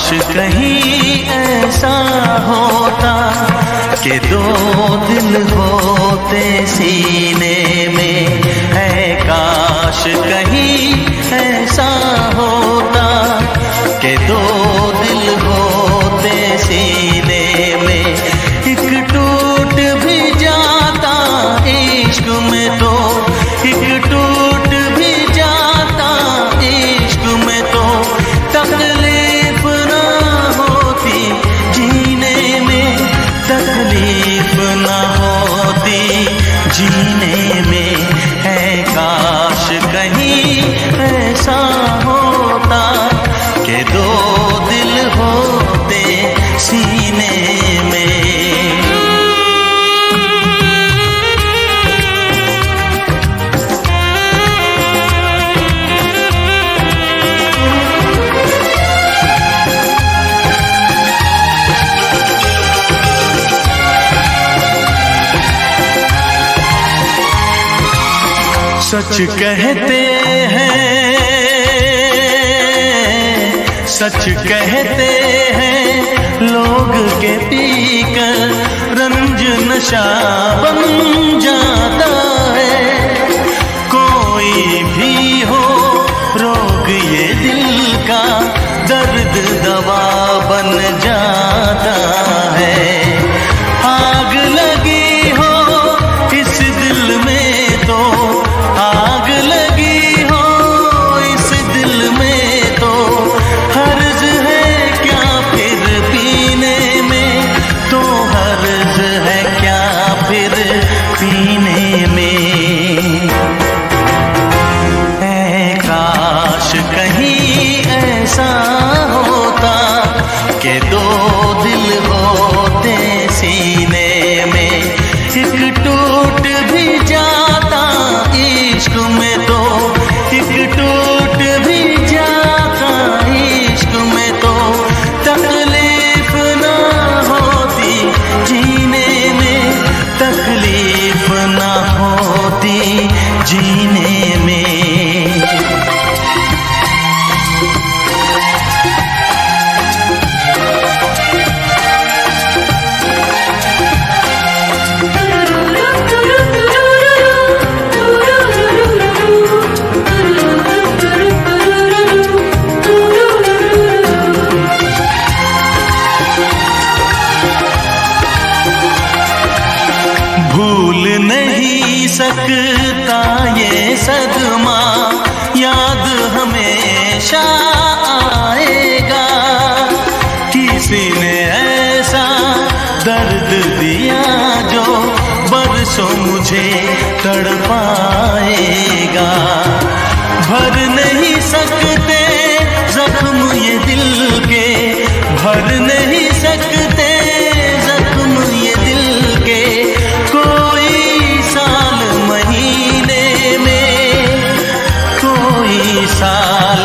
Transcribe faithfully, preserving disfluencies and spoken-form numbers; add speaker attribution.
Speaker 1: काश कहीं ऐसा होता कि दो दिल होते सीने में, है काश कहीं ऐसा होता कि दो दिल होते सीने में। एक टूट भी जाता इश्क में तो, एक टूट भी जाता इश्क में तो, तकलीफ ना होती जीने में, तकलीफ ना होती जीने में। है काश कहीं ऐसा होता कि दो दिल होते सीने में। सच कहते हैं, सच कहते हैं लोग के पीकर रंज नशा बन जाता है। कोई भी हो रोग ये दिल का, दर्द दवा बन जाता है। आग लगी हो इस दिल में तो, आग लगी हो इस दिल में तो, हर्ज है क्या फिर पीने में, तो हर्ज है क्या फिर पीने में। है काश कहीं ऐसा होता कि दो दिल होते सीने में। एक टूट भी जाता इश्क में तो, एक टूट भी जाता इश्क में तो, तकलीफ ना होती जीने में, तकलीफ ना होती जीने में। भूल नहीं सकता ये सदमा, याद हमेशा आएगा। किसी ने ऐसा दर्द दिया जो बरसों मुझे तड़पाएगा। भर नहीं सकते जख्म ये दिल के, भर नहीं सकते जख्म ये दिल के। कोई साल महीने में, कोई साल